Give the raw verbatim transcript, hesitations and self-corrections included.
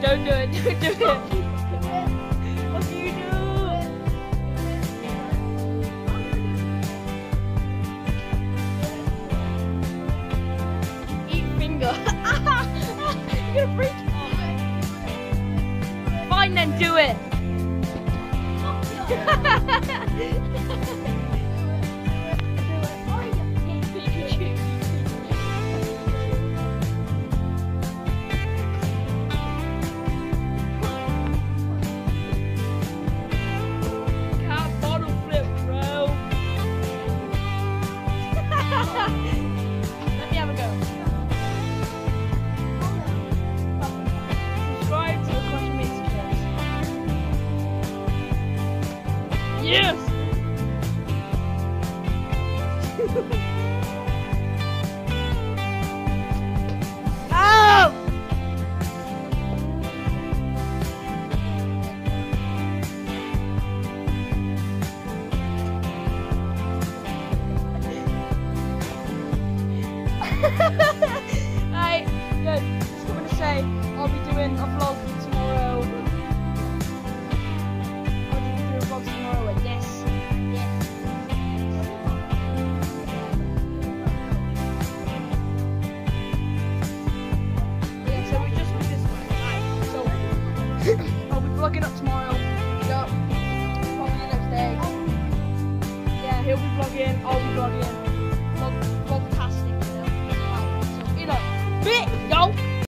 Don't do it. Don't do it. What do you do? Eat finger. You're gonna break it. Fine then, do it. Yes! Oh! Right, good. Just going to say, I'll be doing a vlog tomorrow. I'll be doing a vlog tomorrow with this. Yeah. Yeah, so we just with this one. Right, so I'll be vlogging up tomorrow. Yeah, probably the next day. Yeah, he'll be vlogging, I'll be vlogging.